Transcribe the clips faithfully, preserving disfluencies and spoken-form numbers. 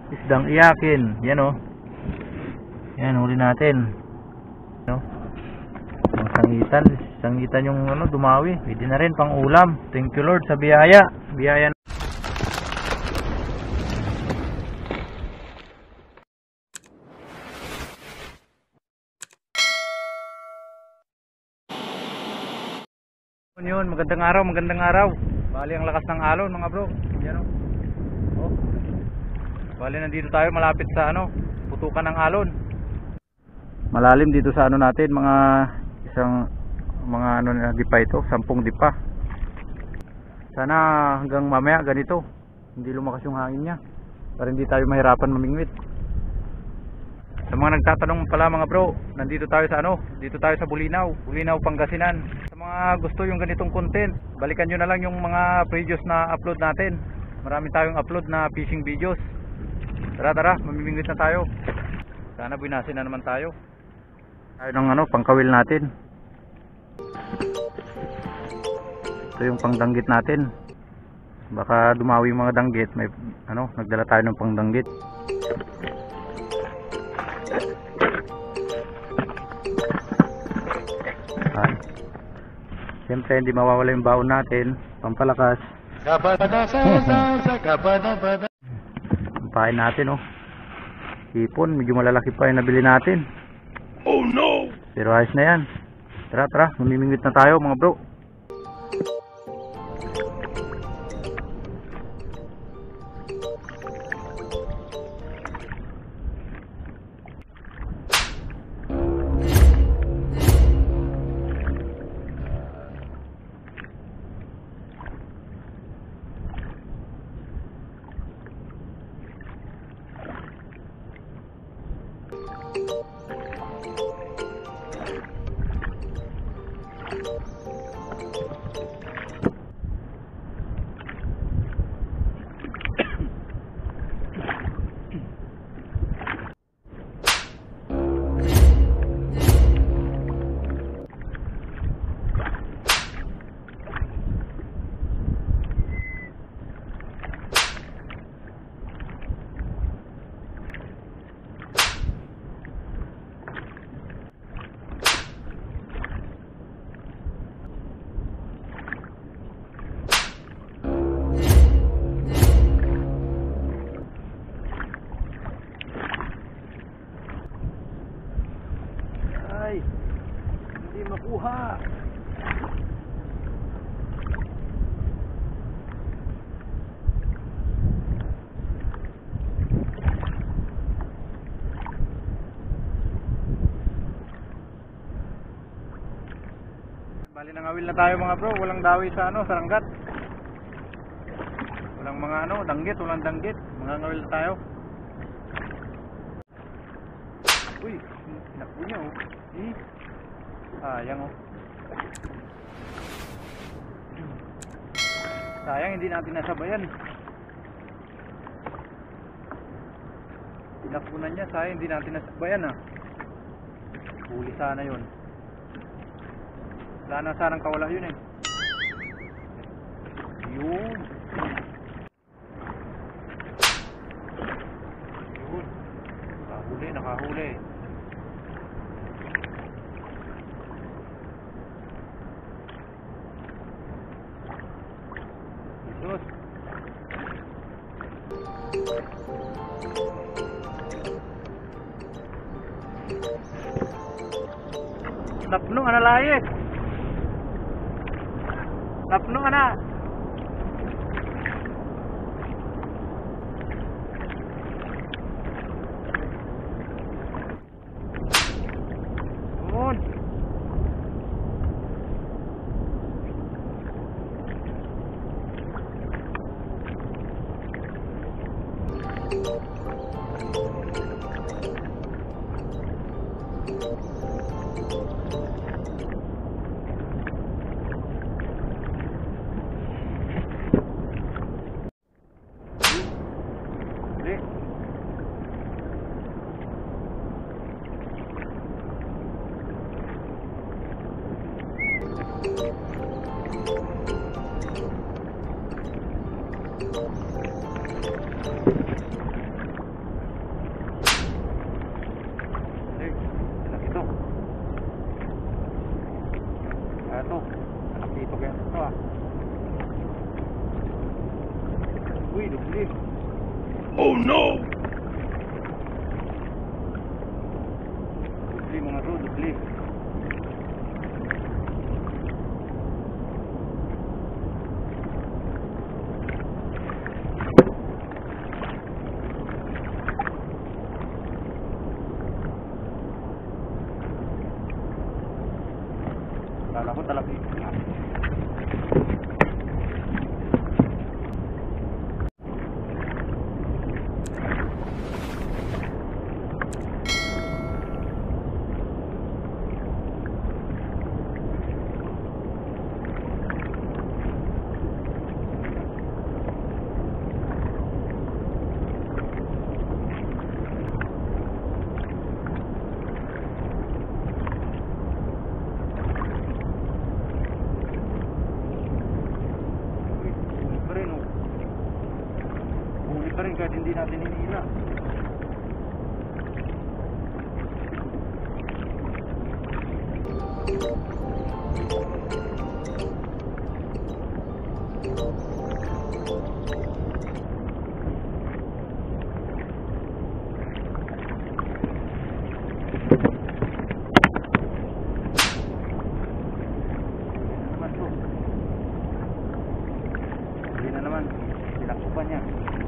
isdang iyakin. Yan o. Yan, huli natin. No? Ang sangitan. Sangitan yung ano, dumawi. Pwede na rin pang ulam. Thank you Lord sa biyaya. Biyaya. Yun, magandang araw, magandang araw. Bali ang lakas ng alon mga bro. Yan o. Oh. Bali nandito tayo malapit sa ano, putukan ng alon. Malalim dito sa ano natin, mga isang mga ano na dipa ito, sampung dipa. Sana hanggang mamaya ganito, hindi lumakas yung hangin niya para hindi tayo mahirapan mamingwit. Sa mga nagtatanong pala mga bro, nandito tayo sa ano, dito tayo sa Bulinaw, Bulinaw Pangasinan. Sa mga gusto yung ganitong content, balikan nyo na lang yung mga previous na upload natin. Marami tayong upload na fishing videos. Tara tara, mamimingwit na tayo. Sana binasin na naman tayo. Tayo ng ano, pangkawil natin. Ito yung pangdanggit natin. Baka dumawi yung mga danggit, may ano, nagdala tayo ng pangdanggit. Siyempre hindi mawawala yung baon natin, pampalakas. Pampain natin oh. Hipon, medyo malalaki pa yung nabili natin. Oh no! Pero ayos na yan. Tara tara, mamimingwit na tayo mga bro. Ay, hindi makuha. Bali nangawil na tayo mga bro, walang dawi sa ano, sa ranggat. Walang mga ano, danggit, walang danggit. Mangangawil na tayo. Uy, naku niya oh. Eh, sayang oh. Sayang hindi natin nasabayan. Pinakunan niya, sayang hindi natin nasabayan ah. Huli sana yun. Wala na sanang kawala yun eh. Yun. Yun. Nakahuli, nakahuli. Sus. Napno ana layek. Napno ana. Mon. Oh no! Dudli mga bro, dudli. Kala ko talaga ito na. Pa rin kahit hindi natin hinihila. Hindi na naman, silakupan niya.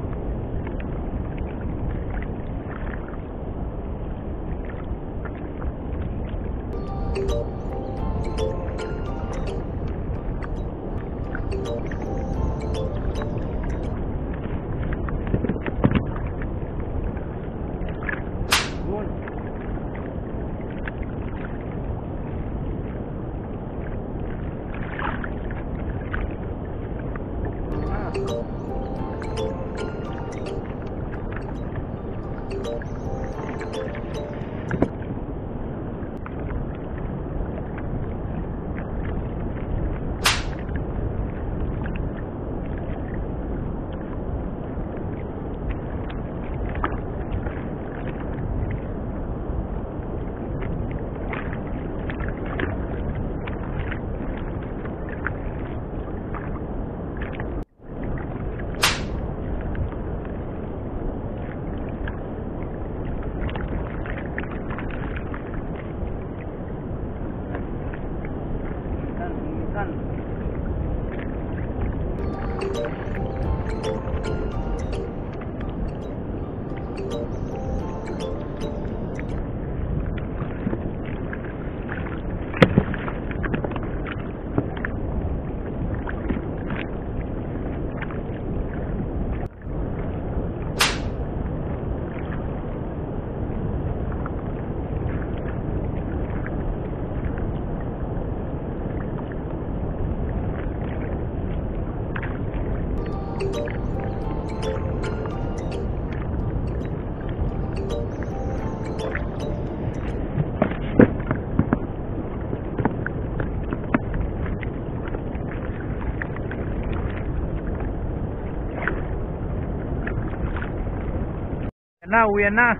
Na, uwian na.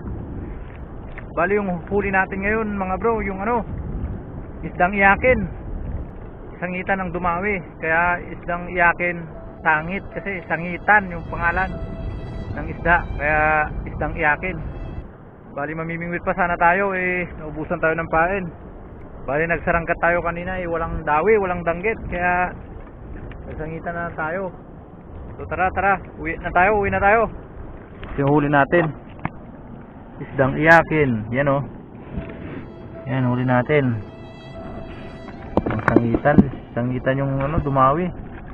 Bali yung huli natin ngayon mga bro, yung ano, isdang iyakin. Sangitan ng dumawi. Kaya isdang iyakin sangit, kasi sangitan yung pangalan ng isda. Kaya isdang iyakin. Bali mamimingwit pa sana tayo, eh naubusan tayo ng pain. Bali nagsarangkat tayo kanina, eh walang dawi, walang danggit. Kaya nagsangitan na tayo. So tara tara, uwi na tayo, uwi na tayo. Yung huli natin, isdang iyakin. Yan o. Yan, huli natin. Ang sangitan. Sangitan yung ano, dumawi.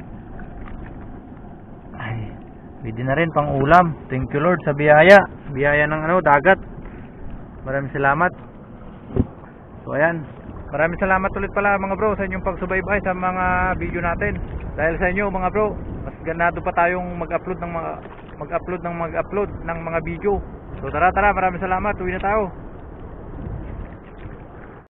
Ay, pwede na rin pang ulam. Thank you Lord sa biyaya. Biyaya ng ano, dagat. Maraming salamat. So ayan, maraming salamat ulit pala mga bro sa inyong pagsubaybay sa mga video natin. Dahil sa inyo mga bro, mas ganado pa tayong mag-upload ng mga mag-upload ng mag-upload ng mga video. So tara tara, maraming salamat. Uwi na tayo.